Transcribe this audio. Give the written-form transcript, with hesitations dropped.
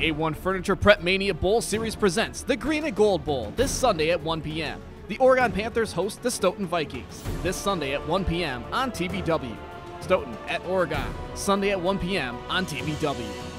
The A1 Furniture Prep Mania Bowl Series presents the Green and Gold Bowl this Sunday at 1 p.m. The Oregon Panthers host the Stoughton Vikings this Sunday at 1 p.m. on TVW. Stoughton at Oregon, Sunday at 1 p.m. on TVW.